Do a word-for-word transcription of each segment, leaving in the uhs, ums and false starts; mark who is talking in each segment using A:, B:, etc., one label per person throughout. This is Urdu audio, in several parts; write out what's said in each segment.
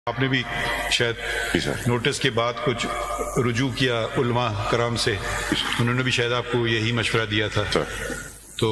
A: آپ نے بھی شاید نوٹس کے بعد کچھ رجوع کیا علماء کرام سے، انہوں نے بھی شاید آپ کو یہی مشورہ دیا تھا، تو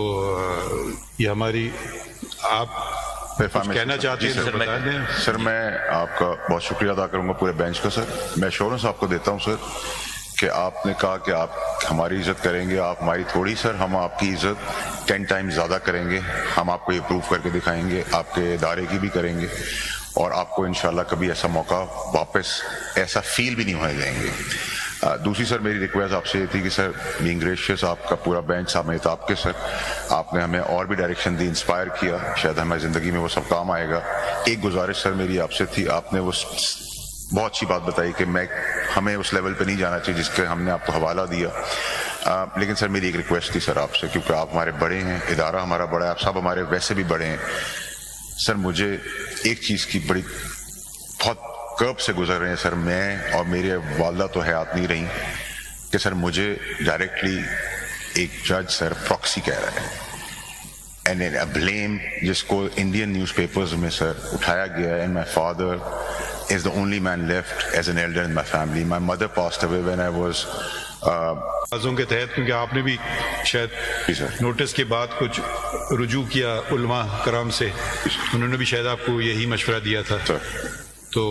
A: یہ ہماری آپ کہنا چاہتے ہیں سر بتا دیں۔
B: سر میں آپ کا بہت شکریہ ادا کروں گا پورے بینچ کا سر، میں ایشورنس آپ کو دیتا ہوں سر کہ آپ نے کہا کہ آپ ہماری عزت کریں گے، آپ ہماری تھوڑی سر، ہم آپ کی عزت ٹین ٹائم زیادہ کریں گے، ہم آپ کو یہ پروف کر کے دکھائیں گے، آپ کے ادارے کی بھی کریں گے، اور آپ کو انشاءاللہ کبھی ایسا موقع واپس ایسا فیل بھی نہیں ہونے دیں گے۔ دوسری سر میری ریکویسٹ آپ سے یہ تھی کہ سر بینگ گریشیس، آپ کا پورا بینچ سمیت آپ کے سر، آپ نے ہمیں اور بھی ڈائریکشن دی، انسپائر کیا، شاید ہماری زندگی میں وہ سب کام آئے گا۔ ایک گزارش سر میری آپ سے تھی، آپ نے وہ بہت اچھی بات بتائی کہ میں ہمیں اس لیول پہ نہیں جانا چاہیے جس کے ہم نے آپ کو حوالہ دیا، آ, لیکن سر میری ایک ریکویسٹ تھی سر آپ سے، کیونکہ آپ ہمارے بڑے ہیں، ادارہ ہمارا بڑا ہے، آپ سب ہمارے ویسے بھی بڑے ہیں سر، مجھے ایک چیز کی بڑی بہت کرب سے گزر رہے ہیں سر، میں اور میرے والدہ تو حیات نہیں رہی، کہ سر مجھے ڈائریکٹلی ایک جج سر پراکسی کہہ رہا ہے، اینڈ بلیم جس کو انڈین نیوز پیپرز میں سر اٹھایا گیا ہے، and my father is the only man left as an elder in my family. My mother passed away when I was
A: آزوں کے تحت، کیونکہ آپ نے بھی شاید نوٹس کے بعد کچھ رجوع کیا علماء کرام سے، انہوں نے بھی شاید آپ کو یہی مشورہ دیا تھا، تو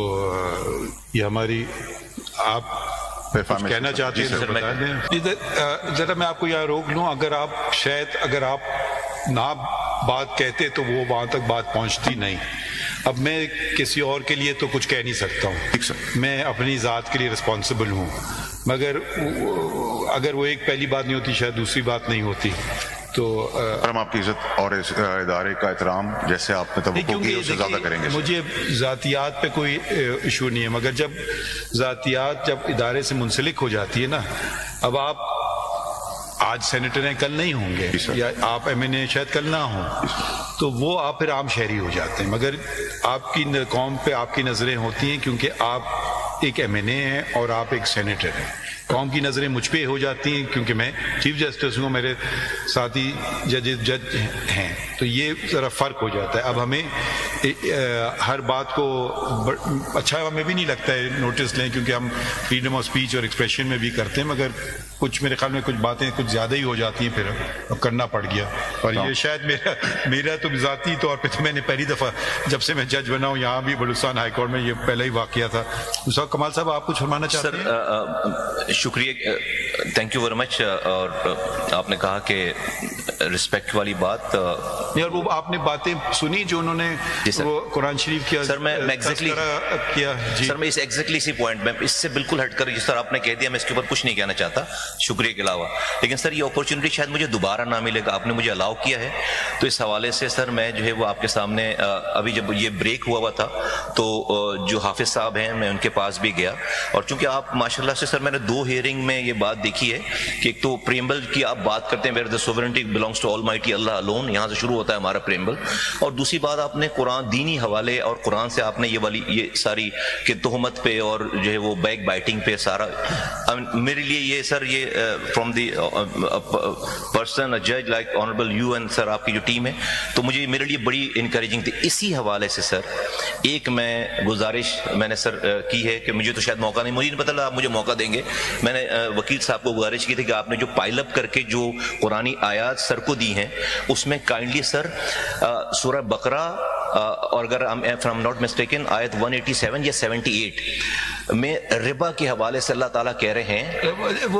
A: یہ ہماری آپ کہنا چاہتے ہیں سر بتا دیں۔ ذرا میں آپ کو یہاں روک لوں، اگر آپ شاید اگر آپ نہ بات کہتے تو وہ وہاں تک بات پہنچتی نہیں۔ اب میں کسی اور کے لیے تو کچھ کہہ نہیں سکتا ہوں، میں اپنی ذات کے لیے رسپانسبل ہوں، مگر اگر وہ ایک پہلی بات نہیں ہوتی شاید دوسری بات نہیں ہوتی، تو
B: ہم آپ کی عزت اور ادارے کا احترام جیسے آپ نے توقع کی اس سے زیادہ کریں گے۔
A: مجھے ذاتیات پہ کوئی ایشو نہیں ہے، مگر جب ذاتیات جب ادارے سے منسلک ہو جاتی ہے نا، اب آپ آج سینیٹر ہیں کل نہیں ہوں گے، یا آپ ایم این اے شاید کل نہ ہوں، تو وہ آپ پھر عام شہری ہو جاتے ہیں، مگر آپ کی قوم پہ آپ کی نظریں ہوتی ہیں کیونکہ آپ ایک ایم این اے ہیں اور آپ ایک سینیٹر ہیں، قوم کی نظریں مجھ پہ ہو جاتی ہیں کیونکہ میں چیف جسٹس ہوں، میرے ساتھی ججز جج ہیں، تو یہ ذرا فرق ہو جاتا ہے۔ اب ہمیں ہر بات کو اچھا ہمیں بھی نہیں لگتا ہے نوٹس لیں، کیونکہ ہم فریڈم آف اسپیچ اور ایکسپریشن میں بھی کرتے ہیں، مگر کچھ میرے خیال میں کچھ باتیں کچھ زیادہ ہی ہو جاتی ہیں، پھر اب کرنا پڑ گیا، اور یہ شاید میرا میرا تو ذاتی طور پہ تو میں نے پہلی دفعہ جب سے میں جج بنا ہوں یہاں بھی بلوچستان ہائی کورٹ میں، یہ پہلا ہی واقعہ تھا۔ کمال صاحب آپ کچھ فرمانا چاہتے ہیں؟
C: سر شکریہ، تھینک یو ویری مچ، اور آپ نے کہا کہ رسپیکٹ والی بات،
A: اور وہ آپ نے باتیں سنی جو انہوں نے وہ قرآن شریف کیا
C: سر، میں ایگزیکٹلی
A: کیا جی
C: سر میں اس ایگزیکٹلی اسی پوائنٹ میں اس سے بالکل ہٹ کر جس طرح آپ نے کہہ دیا میں اس کے اوپر کچھ نہیں کہنا چاہتا شکریہ کے علاوہ، لیکن سر یہ اپورچونٹی شاید مجھے دوبارہ نہ ملے گا، آپ نے مجھے الاؤ کیا ہے، تو اس حوالے سے سر میں جو ہے وہ آپ کے سامنے ابھی جب یہ بریک ہوا ہوا تھا تو جو حافظ صاحب ہیں میں ان کے پاس بھی گیا، اور چونکہ آپ ماشاءاللہ سے سر میں نے دو ہیئرنگ میں یہ بات دیکھی ہے کہ ایک تو پریمبل کی آپ بات کرتے ہیں where the sovereignty belongs to almighty Allah alone, یہاں سے شروع ہوتا ہے ہمارا پریمبل، اور دوسری بات آپ نے قرآن دینی حوالے اور قرآن سے آپ نے یہ والی یہ ساری کہ تہمت پہ اور جو ہے وہ بیک بائٹنگ پہ سارا، میرے لیے یہ سر یہ فرام دی پرسن جج like honourable you and sir آپ کی جو ٹیم ہے، تو مجھے میرے لیے بڑی انکریجنگ تھی۔ اسی حوالے سے سر ایک میں گزارش میں نے سر کی ہے کہ مجھے تو شاید موقع نہیں، مجھے نہیں پتہ آپ مجھے موقع دیں گے، میں نے وکیل صاحب کو گزارش کی تھی کہ آپ نے جو پائل اپ کر کے جو قرآنی آیات سر کو دی ہیں اس میں کائنڈلی سر سورہ بقرہ اور اگر فرام ناٹ مسٹیکن آیت ایک سو ساٹھ یا اٹھہتر میں ربا کے حوالے سے اللہ تعالیٰ کہہ رہے ہیں۔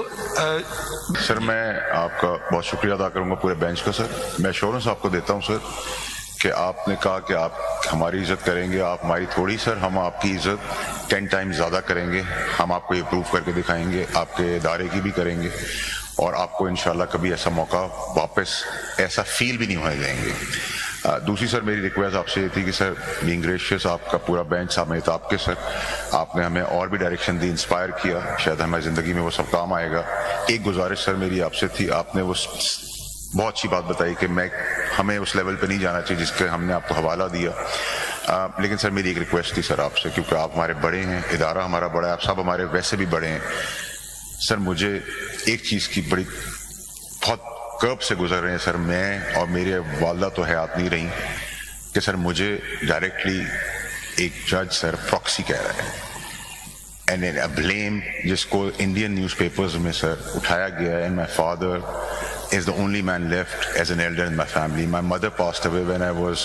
B: سر میں آپ کا بہت شکریہ ادا کروں گا پورے بینچ کا سر، میں ایشورنس آپ کو دیتا ہوں سر کہ آپ نے کہا کہ آپ ہماری عزت کریں گے، آپ ہماری تھوڑی سر، ہم آپ کی عزت ٹین ٹائم زیادہ کریں گے، ہم آپ کو یہ پروف کر کے دکھائیں گے، آپ کے ادارے کی بھی کریں گے، اور آپ کو انشاءاللہ کبھی ایسا موقع واپس ایسا فیل بھی نہیں ہونے دیں گے۔ دوسری سر میری ریکویسٹ آپ سے یہ تھی کہ سر بینگ گریشیس، آپ کا پورا بینچ سمیت آپ کے سر، آپ نے ہمیں اور بھی ڈائریکشن دی، انسپائر کیا، شاید ہماری زندگی میں وہ سب کام آئے گا۔ ایک گزارش سر میری آپ سے تھی، آپ نے وہ بہت اچھی بات بتائی کہ میں ہمیں اس لیول پہ نہیں جانا چاہیے جس کے ہم نے آپ کو حوالہ دیا، لیکن سر میری ایک ریکویسٹ تھی سر آپ سے، کیونکہ آپ ہمارے بڑے ہیں، ادارہ ہمارا بڑا ہے، آپ سب ہمارے ویسے بھی بڑے ہیں سر، مجھے ایک چیز کی بڑی بہت کرب سے گزر رہے ہیں سر، میں اور میرے والدہ تو حیات نہیں رہی، کہ سر مجھے ڈائریکٹلی ایک جج سر پراکسی کہہ رہا ہے اینڈ بلیم جس کو انڈین نیوز پیپرز میں سر اٹھایا گیا ہے. And my father is the only man left as an elder in my family. My mother passed away when I was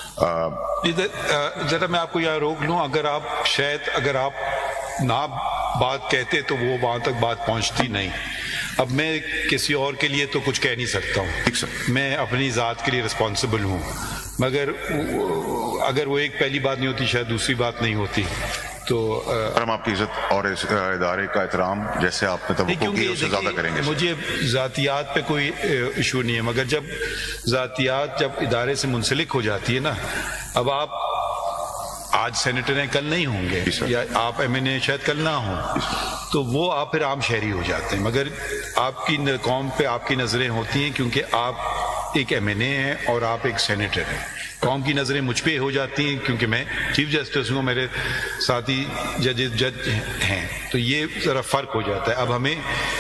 A: ذرا میں آپ کو یہاں روک لوں. اگر آپ شاید اگر آپ نہ بات کہتے تو وہ وہاں تک بات پہنچتی نہیں. اب میں کسی اور کے لیے تو کچھ کہہ نہیں سکتا ہوں, میں اپنی ذات کے لیے رسپانسبل ہوں, مگر اگر وہ ایک پہلی بات نہیں ہوتی شاید دوسری بات نہیں ہوتی. تو
B: ہم آپ کی عزت اور ادارے کا احترام جیسے آپ نے توقع کی اس سے زیادہ کریں گے.
A: مجھے ذاتیات پہ کوئی ایشو نہیں ہے, مگر جب ذاتیات جب ادارے سے منسلک ہو جاتی ہے نا, اب آپ آج سینیٹر ہیں کل نہیں ہوں گے, یا آپ ایم این اے شاید کل نہ ہوں, تو وہ آپ پھر عام شہری ہو جاتے ہیں. مگر آپ کی قوم پہ آپ کی نظریں ہوتی ہیں کیونکہ آپ ایک ایم این اے ہیں اور آپ ایک سینیٹر ہیں. قوم کی نظریں مجھ پہ ہو جاتی ہیں کیونکہ میں چیف جسٹس ہوں, میرے ساتھی ججز جج ہیں, تو یہ ذرا فرق ہو جاتا ہے. اب ہمیں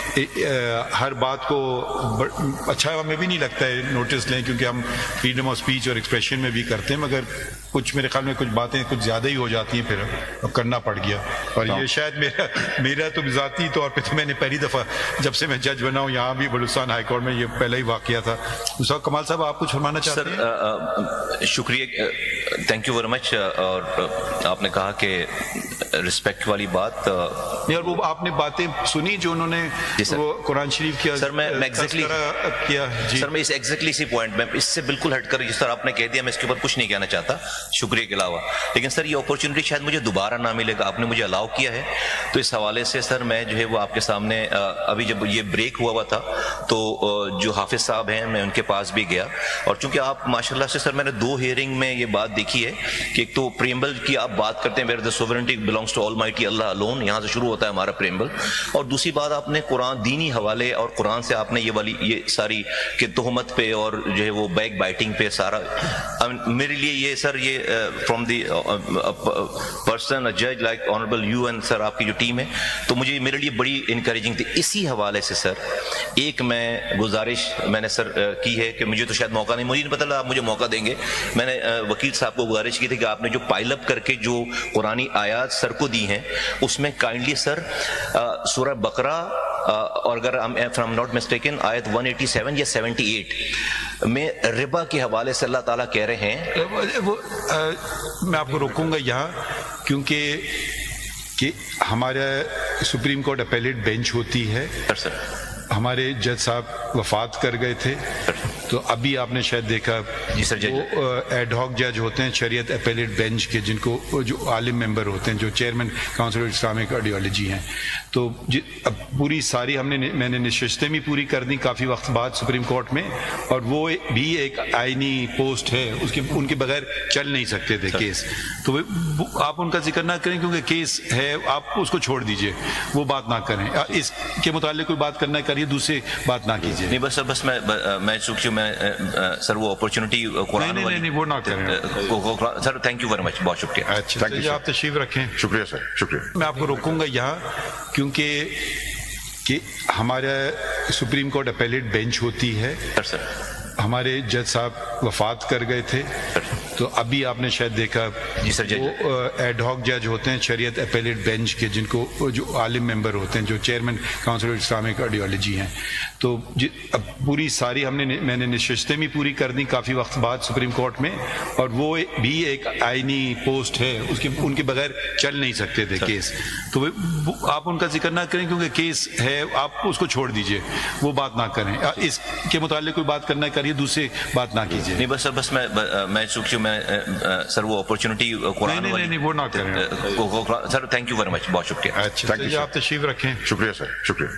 A: ہر بات کو اچھا ہمیں بھی نہیں لگتا ہے نوٹس لیں, کیونکہ ہم فریڈم آف اسپیچ اور ایکسپریشن میں بھی کرتے ہیں, مگر کچھ میرے خیال میں کچھ باتیں کچھ زیادہ ہی ہو جاتی ہیں, پھر اب کرنا پڑ گیا. اور یہ شاید میرا میرا تو ذاتی طور پہ تو میں نے پہلی دفعہ جب سے میں جج بنا ہوں یہاں بھی بلوچستان ہائی کورٹ میں, یہ پہلا ہی واقعہ تھا. کمال صاحب آپ کچھ فرمانا چاہتے ہیں؟
C: سر شکریہ, تھینک یو ویری مچ. اور آپ نے کہا کہ رسپیکٹ والی بات,
A: اور وہ آپ نے باتیں سنی جو انہوں نے وہ قرآن شریف کیا
C: سر, میں ایگزیکٹلی
A: کیا جی
C: سر, میں اس ایگزیکٹلی اسی پوائنٹ میں اس سے بالکل ہٹ کر جس طرح آپ نے کہہ دیا میں اس کے اوپر کچھ نہیں کہنا چاہتا شکریہ کے علاوہ. لیکن سر یہ اپورچونٹی شاید مجھے دوبارہ نہ ملے گا, آپ نے مجھے الاؤ کیا ہے, تو اس حوالے سے سر میں جو ہے وہ آپ کے سامنے ابھی جب یہ بریک ہوا ہوا تھا تو جو حافظ صاحب ہیں میں ان کے پاس بھی گیا, اور چونکہ آپ ماشاءاللہ سے سر میں نے دو ہیئرنگ میں یہ بات دیکھی ہے کہ ایک تو پریمبل کی آپ بات کرتے ہیں where the sovereignty belongs to almighty Allah alone, یہاں سے شروع ہوتا ہے ہمارا پریمبل, اور دوسری بات آپ نے قرآن دینی حوالے اور قرآن سے آپ نے یہ والی یہ ساری کہ تہمت پہ اور جو ہے وہ بیک بائٹنگ پہ سارا, میرے لیے یہ سر یہ فرام دی پرسن جج like honourable you and sir آپ کی جو ٹیم ہے, تو مجھے میرے لیے بڑی انکریجنگ تھی. اسی حوالے سے سر ایک میں گزارش میں نے سر کی ہے کہ مجھے تو شاید موقع نہیں, مجھے نہیں پتہ آپ مجھے موقع دیں گے. میں نے وکیل صاحب کو گزارش کی تھی کہ آپ نے جو پائل اپ کر کے جو قرآنی آیات سر کو دی ہیں اس میں کائنڈلی سر سورہ بقرہ اور اگر فرام ناٹ مسٹیکن آیت ایک سو ستاسی یا اٹھہتر میں ربا کے حوالے سے اللہ تعالیٰ کہہ رہے ہیں.
A: وہ میں آپ کو روکوں گا یہاں, کیونکہ کہ ہمارا سپریم کورٹ اپیلیٹ بینچ ہوتی ہے, ہمارے جج صاحب وفات کر گئے تھے, تو ابھی آپ نے شاید دیکھا
C: جی سر
A: وہ ایڈ ہاک جج ہوتے ہیں شریعت اپیلیٹ بینچ کے, جن کو جو عالم ممبر ہوتے ہیں جو chairman council of Islamic ideology ہیں. تو اب پوری ساری ہم نے میں نے نشستیں بھی پوری کر دی کافی وقت بعد سپریم کورٹ میں, اور وہ بھی ایک آئینی پوسٹ ہے, اس کے ان کے بغیر چل نہیں سکتے تھے کیس. تو آپ ان کا ذکر نہ کریں کیونکہ کیس ہے, آپ اس کو چھوڑ دیجئے, وہ بات نہ کریں. اس کے متعلق کوئی بات کرنا کریے, دوسری بات نہ کیجیے.
C: نہیں بس سر بس میں میں چونکہ میں سر وہ اپرچونٹی قرآن
A: نہیں نہیں وہ نہ کریں
C: sir. Thank you very much, بہت شکریہ.
A: اچھا آپ تشریف رکھیں.
B: شکریہ سر, شکریہ.
A: میں آپ کو روکوں گا یہاں کیونکہ کہ ہمارا سپریم کورٹ اپیلیٹ بینچ ہوتی ہے, ہمارے جج صاحب وفات کر گئے تھے, تو ابھی آپ نے شاید دیکھا
C: جی سر
A: وہ ایڈ ہاک جج ہوتے ہیں شریعت اپیلیٹ بینچ کے, جن کو جو عالم ممبر ہوتے ہیں جو chairman council of Islamic ideology ہیں. تو اب پوری ساری ہم نے میں نے نشستیں بھی پوری کر دی کافی وقت بعد سپریم کورٹ میں, اور وہ بھی ایک آئینی پوسٹ ہے, اس کے ان کے بغیر چل نہیں سکتے تھے کیس. تو آپ ان کا ذکر نہ کریں کیونکہ کیس ہے, آپ اس کو چھوڑ دیجئے, وہ بات نہ کریں. اس کے متعلق کوئی بات کرنا کریے, دوسری بات نہ کیجیے.
C: نہیں بس سر بس میں میں چونکہ میں سر وہ اپرچونٹی قرآن
A: نہیں نہیں وہ نہ کریں
C: sir. Thank you very much, بہت شکریہ.
A: اچھا آپ تشریف رکھیں.
B: شکریہ سر, شکریہ.